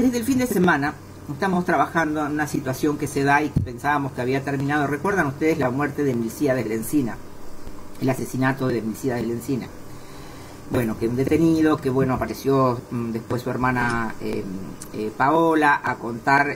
Desde el fin de semana estamos trabajando en una situación que se da y que pensábamos que había terminado. ¿Recuerdan ustedes la muerte de Emilciades Lencina? El asesinato de Emilciades Lencina. Bueno, que un detenido, que bueno, apareció después su hermana Paola a contar,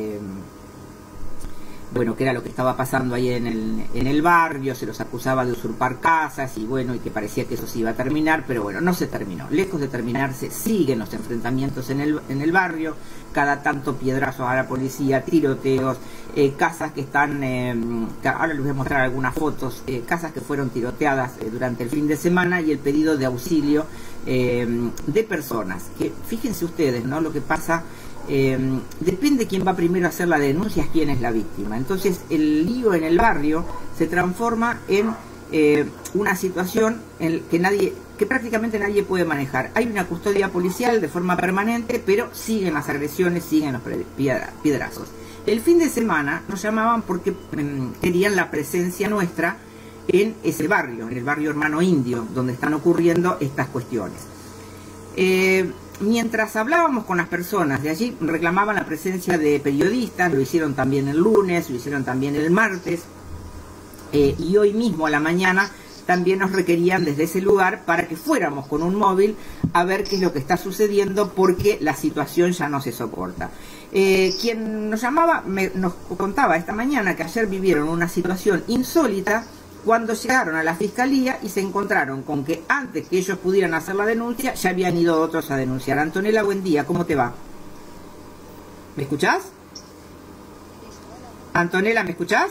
bueno, qué era lo que estaba pasando ahí en el barrio. Se los acusaba de usurpar casas y bueno, y que parecía que eso se iba a terminar, pero bueno, no se terminó. Lejos de terminarse, siguen los enfrentamientos en el barrio, cada tanto piedrazos a la policía, tiroteos, casas que están, ahora les voy a mostrar algunas fotos, casas que fueron tiroteadas durante el fin de semana, y el pedido de auxilio de personas, que fíjense ustedes, ¿no? Lo que pasa, depende quién va primero a hacer la denuncia, es quién es la víctima. Entonces el lío en el barrio se transforma en una situación en que prácticamente nadie puede manejar. Hay una custodia policial de forma permanente, pero siguen las agresiones, siguen los piedrazos. El fin de semana nos llamaban porque querían la presencia nuestra en ese barrio, en el barrio Hermano Indio, donde están ocurriendo estas cuestiones. Mientras hablábamos con las personas de allí, reclamaban la presencia de periodistas. Lo hicieron también el lunes, lo hicieron también el martes, y hoy mismo a la mañana también nos requerían desde ese lugar para que fuéramos con un móvil a ver qué es lo que está sucediendo, porque la situación ya no se soporta. Quien nos llamaba nos contaba esta mañana que ayer vivieron una situación insólita cuando llegaron a la fiscalía y se encontraron con que antes que ellos pudieran hacer la denuncia ya habían ido otros a denunciar. Antonella, buen día, ¿cómo te va? ¿Me escuchás? Antonella, ¿me escuchás?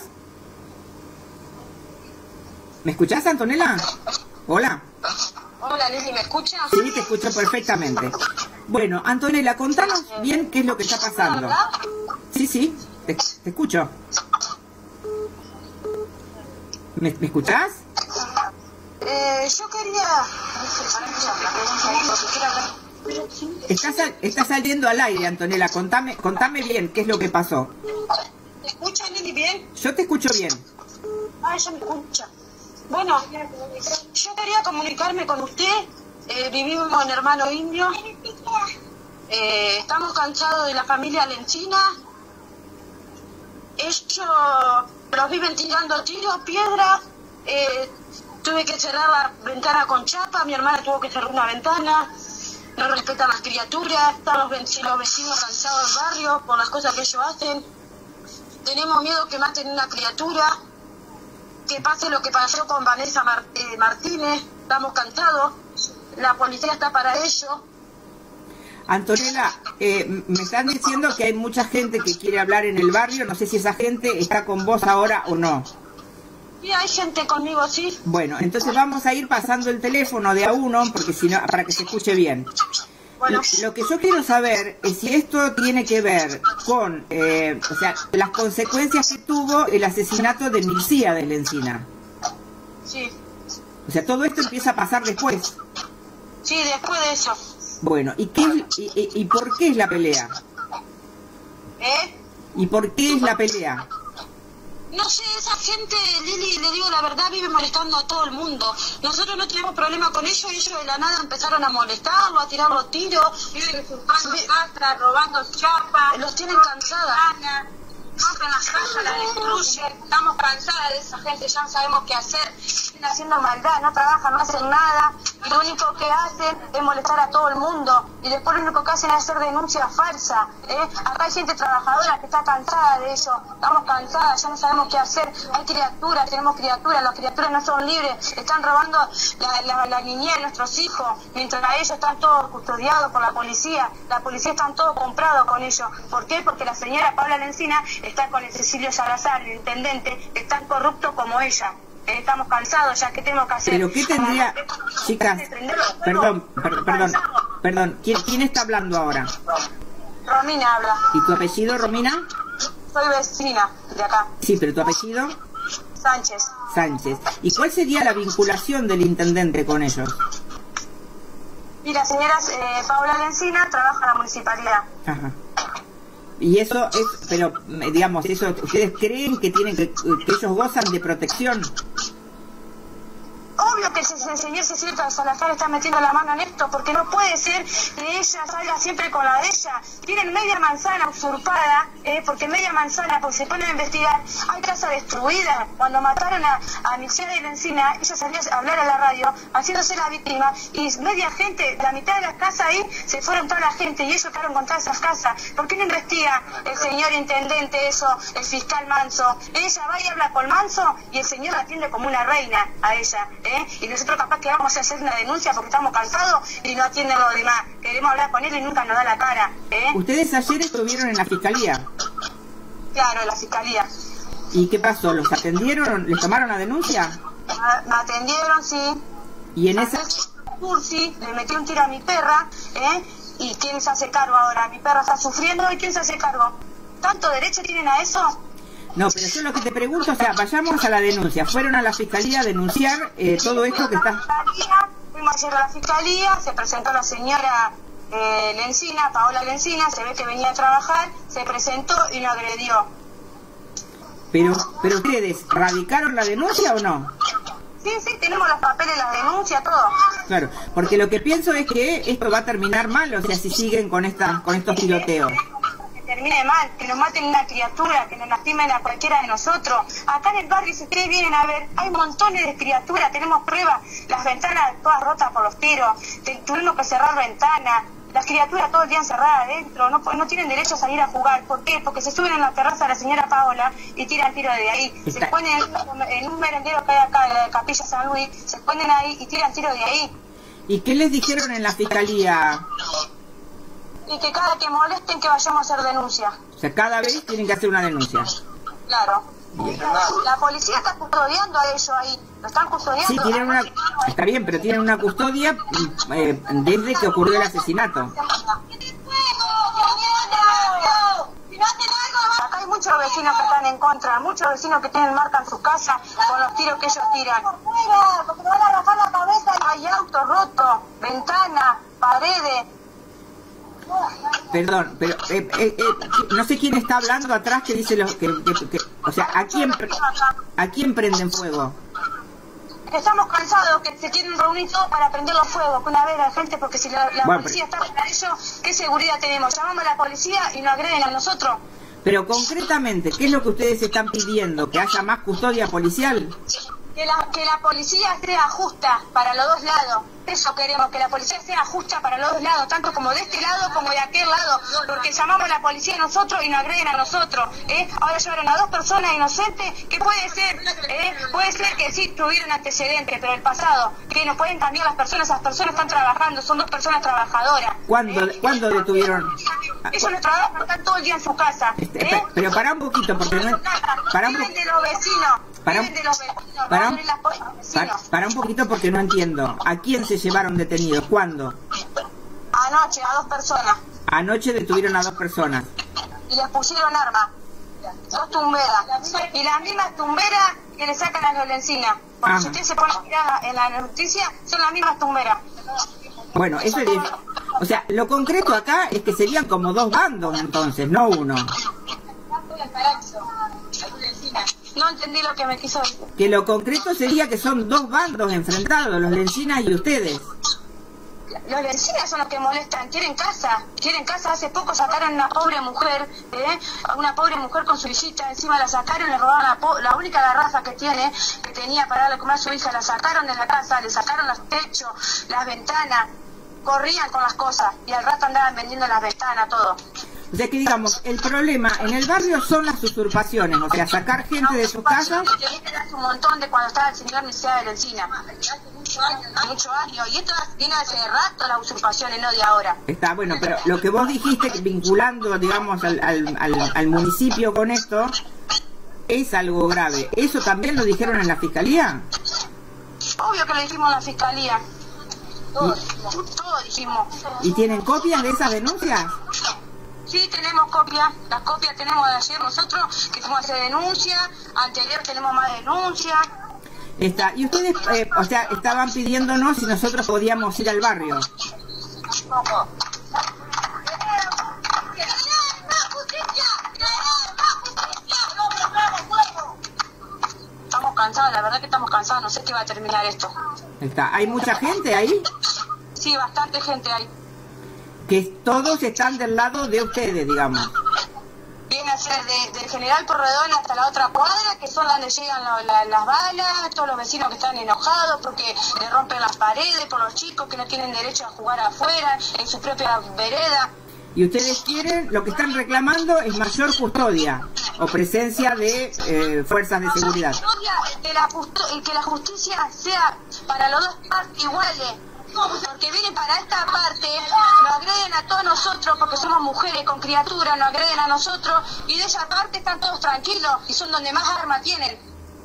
¿Me escuchás, Antonella? Hola. Hola, Leslie, ¿me escuchas? Sí, te escucho perfectamente. Bueno, Antonella, contanos bien qué es lo que está pasando. Sí, te escucho. ¿Me escuchás? Yo quería... Estás saliendo al aire, Antonella. Contame bien qué es lo que pasó. ¿Me escucha, Lili, bien? Yo te escucho bien. Ah, ella me escucha. Bueno, yo quería comunicarme con usted. Vivimos en Hermano Indio. Estamos cansados de la familia Lencina. Ellos los viven tirando tiros, piedras. Tuve que cerrar la ventana con chapa. Mi hermana tuvo que cerrar una ventana. No respetan las criaturas. Están los vecinos cansados del barrio por las cosas que ellos hacen. Tenemos miedo que maten una criatura, que pase lo que pasó con Vanessa Martínez. Estamos cansados. La policía está para ello. Antonella, me están diciendo que hay mucha gente que quiere hablar en el barrio. No sé si esa gente está con vos ahora o no. Sí, hay gente conmigo, sí. Bueno, entonces vamos a ir pasando el teléfono de a uno, porque si no, para que se escuche bien. Bueno. Lo que yo quiero saber es si esto tiene que ver con, o sea, las consecuencias que tuvo el asesinato de Emilciades Lencina. Sí. O sea, todo esto empieza a pasar después. Sí, después de eso. Bueno, ¿y por qué es la pelea? ¿Y por qué es la pelea? No sé, esa gente, Lili, le digo la verdad, vive molestando a todo el mundo. Nosotros no tenemos problema con ellos, ellos de la nada empezaron a molestarlo, a tirar los tiros. Viven usurpando casas, robando chapas. Los tienen cansadas. Rompen las casas, las destruyen. Estamos cansadas de esa gente, ya no sabemos qué hacer. Están haciendo maldad, no trabajan, no hacen nada. Y lo único que hacen es molestar a todo el mundo. Y después lo único que hacen es hacer denuncias falsas. Acá hay gente trabajadora que está cansada de eso. Estamos cansadas, ya no sabemos qué hacer. Hay criaturas, tenemos criaturas. Las criaturas no son libres. Están robando la niñez de nuestros hijos. Mientras ellos están todos custodiados por la policía. La policía están todos comprados con ellos. ¿Por qué? Porque la señora Paula Lencina está con el Cecilio Salazar, el intendente, es tan corrupto como ella. Estamos cansados ya, ¿qué tenemos que hacer? ¿Pero qué tendría...? Chicas, perdón, ¿quién está hablando ahora? Romina habla. ¿Y tu apellido, Romina? Soy vecina de acá. Sí, pero ¿tu apellido? Sánchez. ¿Y cuál sería la vinculación del intendente con ellos? Y la señora Paula Lencina trabaja en la municipalidad. Ajá. Y eso es, pero digamos, eso, ¿ustedes creen que ellos gozan de protección? Obvio que el señor Cecilio Salazar está metiendo la mano en esto, porque no puede ser que ella salga siempre con la de ella. Tienen media manzana usurpada, porque media manzana, porque se ponen a investigar, hay casa destruida. Cuando mataron a Michelle de la Encina, ella salió a hablar a la radio, haciéndose la víctima, y media gente, la mitad de las casas ahí, se fueron toda la gente, y ellos quedaron con todas esas casas. ¿Por qué no investiga el señor intendente eso, el fiscal Manso? Ella va y habla con Manso, y el señor la atiende como una reina a ella, y nosotros capaz que vamos a hacer una denuncia porque estamos cansados y no atienden los demás. Queremos hablar con él y nunca nos da la cara. ¿Ustedes ayer estuvieron en la fiscalía? Claro, en la fiscalía. ¿Y qué pasó? ¿Los atendieron? ¿Les tomaron la denuncia? Me atendieron, sí. ¿Y en esa...? Sí, le metí un tiro a mi perra, ¿y quién se hace cargo ahora? Mi perra está sufriendo, ¿y quién se hace cargo? ¿Tanto derecho tienen a eso? No, pero yo lo que te pregunto, o sea, vayamos a la denuncia. ¿Fueron a la fiscalía a denunciar todo esto que está...? Fuimos ayer a la fiscalía, se presentó la señora Lencina, Paola Lencina, se ve que venía a trabajar, se presentó y lo agredió. Pero ustedes, ¿radicaron la denuncia o no? Sí, tenemos los papeles, la denuncia, todo. Claro, porque lo que pienso es que esto va a terminar mal, o sea, si siguen con estos tiroteos. Que termine mal, que nos maten una criatura, que nos lastimen a cualquiera de nosotros. Acá en el barrio, si ustedes vienen a ver, hay montones de criaturas, tenemos pruebas, las ventanas todas rotas por los tiros, tuvimos que cerrar ventanas. Las criaturas todo el día encerradas adentro, no tienen derecho a salir a jugar. ¿Por qué? Porque se suben en la terraza de la señora Paola y tiran tiro de ahí. Se ponen en un merendero que hay acá, en la Capilla San Luis, se ponen ahí y tiran tiro de ahí. ¿Y qué les dijeron en la fiscalía? Y que cada que molesten que vayamos a hacer denuncia. O sea, cada vez tienen que hacer una denuncia. Claro. Bien. La policía está custodiando a ellos ahí. Lo están custodiando. Sí, tienen una... Está bien, pero tienen una custodia desde que ocurrió el asesinato. Acá hay muchos vecinos que están en contra, muchos vecinos que marcan sus casas con los tiros que ellos tiran. Porque me van a bajar la cabeza. Hay autos rotos, ventanas, paredes. Perdón, pero no sé quién está hablando atrás que dice o sea, ¿a quién prenden fuego? Estamos cansados, que se quieren reunir todos para prender los fuegos, que una vez la gente, porque si la policía está para ellos, ¿qué seguridad tenemos? Llamamos a la policía y nos agreden a nosotros. Pero concretamente, ¿qué es lo que ustedes están pidiendo? ¿Que haya más custodia policial? Que la policía sea justa para los dos lados. Eso queremos, que la policía sea justa para los dos lados, tanto como de este lado como de aquel lado, porque llamamos a la policía nosotros y nos agreden a nosotros. Ahora llevaron a 2 personas inocentes, que puede ser que sí tuvieron antecedentes, pero el pasado, que nos pueden cambiar las personas, esas personas están trabajando, son 2 personas trabajadoras. ¿Cuándo detuvieron? Ellos no trabajan, están todo el día en su casa. Pero pará un poquito, porque no... Viven de los vecinos. Para un poquito porque no entiendo. ¿A quién se llevaron detenidos? ¿Cuándo? Anoche, a 2 personas. Anoche detuvieron a 2 personas. Y les pusieron armas. 2 tumberas. Y las mismas tumberas que le sacan a los Lencina. Porque si usted se pone a mirar en la noticia, son las mismas tumberas. Bueno, eso es... O sea, lo concreto acá es que serían como 2 bandos entonces, no uno. No entendí lo que me quiso decir. Que lo concreto sería que son 2 bandos enfrentados, los Lencinas y ustedes. Los Lencinas son los que molestan, quieren casa. Hace poco sacaron a una pobre mujer, con su hijita, encima la sacaron, le robaron la única garrafa que tenía para darle comer a su hija, la sacaron de la casa, le sacaron los techos, las ventanas, corrían con las cosas y al rato andaban vendiendo las ventanas, todo. O sea que digamos, el problema en el barrio son las usurpaciones, o sea, sacar gente de sus casas. Hace un montón de cuando estaba el señor Michelle de la Encina. Muchos años, y esto viene hace rato las usurpaciones, no de ahora. Está bueno, pero lo que vos dijiste, vinculando, digamos, al municipio con esto, es algo grave. ¿Eso también lo dijeron en la fiscalía? Obvio que lo dijimos en la fiscalía. Todo dijimos. ¿Y tienen copias de esas denuncias? Sí, tenemos copias. Las copias tenemos de ayer nosotros, que fuimos a hacer denuncia. Anterior tenemos más denuncias. Y ustedes, o sea, estaban pidiéndonos si nosotros podíamos ir al barrio. Estamos cansados, la verdad que estamos cansados. No sé qué va a terminar esto. Está. ¿Hay mucha gente ahí? Sí, bastante gente hay. Que todos están del lado de ustedes, digamos. Viene a ser del General Porredón hasta la otra cuadra, que son donde llegan las balas, todos los vecinos que están enojados porque le rompen las paredes, por los chicos que no tienen derecho a jugar afuera, en su propia vereda. Y ustedes quieren, lo que están reclamando es mayor custodia o presencia de fuerzas de seguridad. Que la justicia sea para los dos partes iguales. Porque vienen para esta parte, nos agreden a todos nosotros porque somos mujeres con criaturas, nos agreden a nosotros, y de esa parte están todos tranquilos y son donde más armas tienen.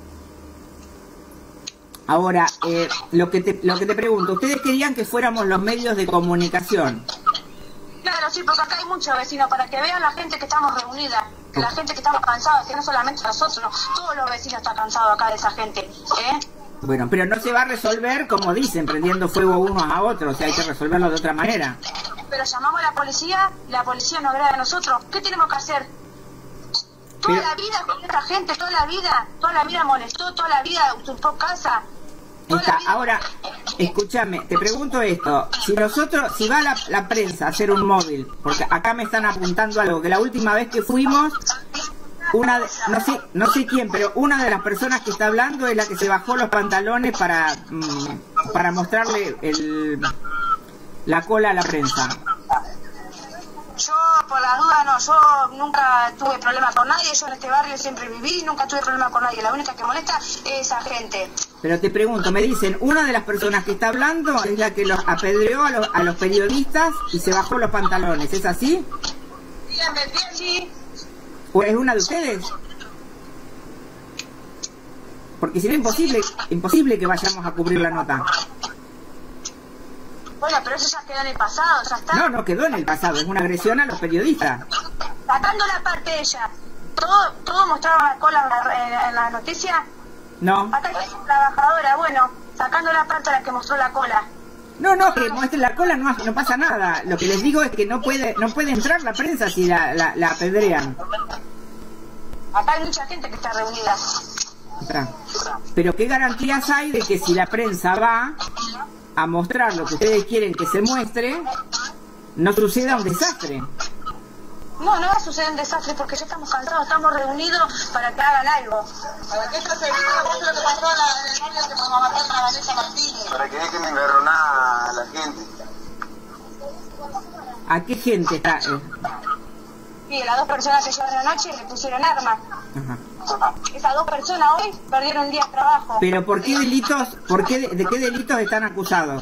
Ahora, lo que te pregunto, ¿ustedes querían que fuéramos los medios de comunicación? Claro, sí, porque acá hay muchos vecinos, para que vean la gente que estamos reunidas, que la gente que estamos cansados, que no solamente nosotros, todos los vecinos están cansados acá de esa gente, Bueno, pero no se va a resolver, como dicen, prendiendo fuego unos a otros, o sea, hay que resolverlo de otra manera. Pero llamamos a la policía nos agrede a nosotros. ¿Qué tenemos que hacer? Toda la vida con esta gente, toda la vida molestó, toda la vida usurpó casa. Ahora, escúchame, te pregunto esto, si va la prensa a hacer un móvil, porque acá me están apuntando algo, que la última vez que fuimos, no sé quién, pero una de las personas que está hablando es la que se bajó los pantalones para mostrarle la cola a la prensa. Yo, por la duda, no, yo nunca tuve problema con nadie, yo en este barrio siempre viví, nunca tuve problema con nadie, la única que molesta es esa gente. Pero te pregunto, me dicen, una de las personas que está hablando es la que los apedreó a los periodistas y se bajó los pantalones, ¿es así? Sí. ¿O es una de ustedes? Porque si no, imposible que vayamos a cubrir la nota. Bueno, pero eso ya quedó en el pasado, ya está. No quedó en el pasado, es una agresión a los periodistas. Sacando la parte de ella, ¿todo mostraba la cola en la noticia? No. Acá hay una trabajadora, bueno, sacando la parte de la que mostró la cola. No, que muestre la cola no pasa nada. Lo que les digo es que no puede entrar la prensa si la apedrean. Acá hay mucha gente que está reunida. Pero ¿qué garantías hay de que si la prensa va a mostrar lo que ustedes quieren que se muestre, no suceda un desastre? No va a suceder un desastre porque ya estamos cansados, estamos reunidos para que hagan algo. Para que esto se evite lo que pasó en el barrio que vamos a matar a Vanessa Martínez. Para que dejen de engarronar a la gente. ¿A qué gente está? Sí, las dos personas que llegaron anoche le pusieron armas. Ajá. Esas dos personas hoy perdieron un día de trabajo. ¿Pero por qué delitos, de qué delitos están acusados?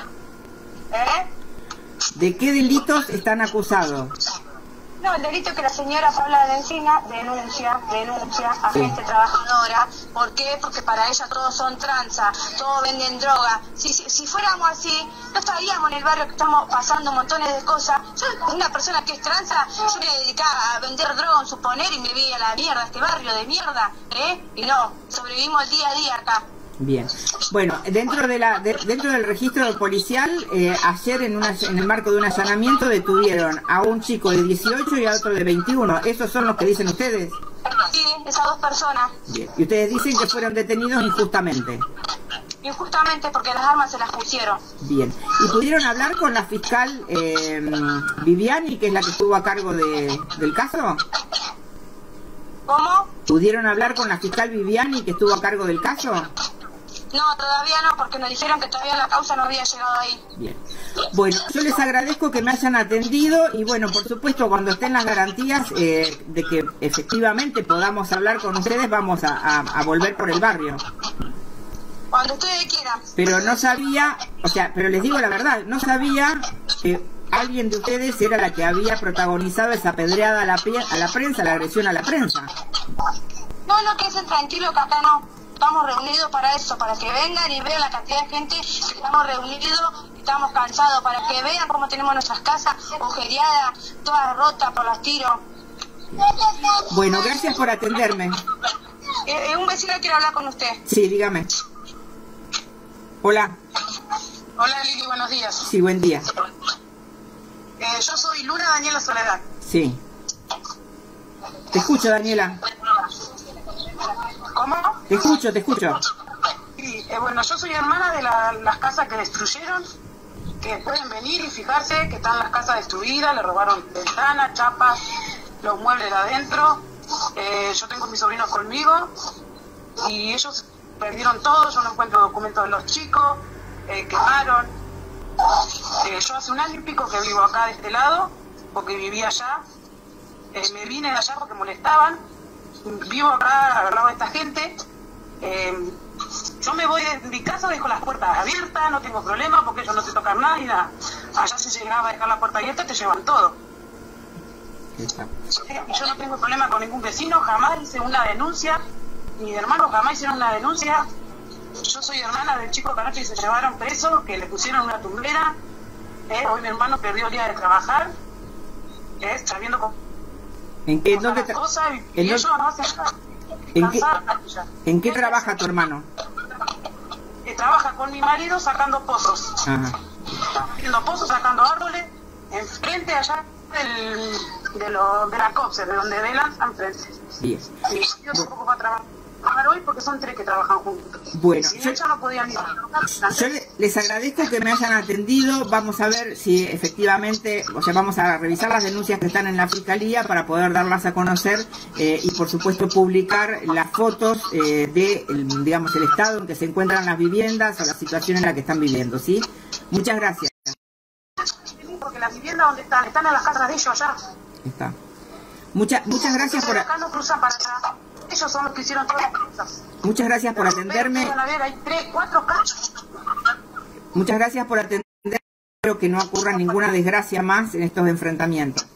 ¿De qué delitos están acusados? No, el delito que la señora Paula de Encina denuncia a gente trabajadora. ¿Por qué? Porque para ella todos son tranza, todos venden droga. Si fuéramos así, no estaríamos en el barrio que estamos pasando montones de cosas. Yo, una persona que es tranza, yo me dedicaba a vender droga, en suponer, y me vi a la mierda, este barrio de mierda, y no, sobrevivimos el día a día acá. Bien. Bueno, dentro del registro policial, ayer en el marco de un allanamiento detuvieron a un chico de 18 y a otro de 21. ¿Esos son los que dicen ustedes? Sí, esas dos personas. Bien. Y ustedes dicen que fueron detenidos injustamente. Injustamente porque las armas se las pusieron. Bien. ¿Y pudieron hablar con la fiscal Viviani, que es la que estuvo a cargo del caso? ¿Cómo? ¿Pudieron hablar con la fiscal Viviani, que estuvo a cargo del caso? No, todavía no, porque nos dijeron que todavía la causa no había llegado ahí. Bien. Bueno, yo les agradezco que me hayan atendido y bueno, por supuesto, cuando estén las garantías de que efectivamente podamos hablar con ustedes, vamos a volver por el barrio. Cuando ustedes quieran. Pero no sabía, pero les digo la verdad, no sabía que alguien de ustedes era la que había protagonizado esa pedreada a la prensa, la agresión a la prensa. No, queden tranquilos que acá no. Estamos reunidos para eso, para que vengan y vean la cantidad de gente que estamos reunidos, estamos cansados, para que vean cómo tenemos nuestras casas agujereadas, todas rotas por los tiros. Bueno, gracias por atenderme. Un vecino quiere hablar con usted. Sí, dígame. Hola. Hola Lili, buenos días. Sí, buen día. Yo soy Luna Daniela Soledad. Sí. Te escucho, Daniela. ¿Cómo? Te escucho. Sí, Bueno, yo soy hermana de las casas que destruyeron, que pueden venir y fijarse que están las casas destruidas, le robaron ventanas, chapas, los muebles de adentro. Yo tengo a mis sobrinos conmigo y ellos perdieron todo, yo no encuentro documentos de los chicos, quemaron. Yo hace 1 año y pico que vivo acá de este lado, porque vivía allá. Me vine de allá porque molestaban. Vivo acá al lado de esta gente. Yo me voy de mi casa, dejo las puertas abiertas, no tengo problema porque ellos no te tocan nada y nada. Allá si llegaba a dejar la puerta abierta te llevan todo. Y yo no tengo problema con ningún vecino, jamás hice una denuncia. Mis hermanos jamás hicieron una denuncia. Yo soy hermana del chico que anoche se llevaron preso, que le pusieron una tumbera. Hoy mi hermano perdió el día de trabajar, sabiendo cómo las cosas y ellos no hacen nada. ¿En qué trabaja tu hermano? Trabaja con mi marido sacando pozos. Ajá. Haciendo pozos, sacando árboles, enfrente allá de la COPSE, de donde velan, enfrente. Bien. Y yo tampoco voy a trabajar hoy porque son 3 que trabajan juntos. Bueno, si ellos no podían ir a trabajar. Yo les agradezco que me hayan atendido. Vamos a ver si efectivamente, o sea, vamos a revisar las denuncias que están en la Fiscalía para poder darlas a conocer y por supuesto publicar las fotos de, digamos, el estado en que se encuentran las viviendas o la situación en la que están viviendo, ¿sí? Muchas gracias. Porque las viviendas donde están en las casas de ellos allá. Está. Muchas gracias por... Acá no cruzan para allá. Ellos son los que hicieron todas las cosas. Muchas gracias por atenderme. Hay 3, 4 casas. Muchas gracias por atenderme. Espero que no ocurra ninguna desgracia más en estos enfrentamientos.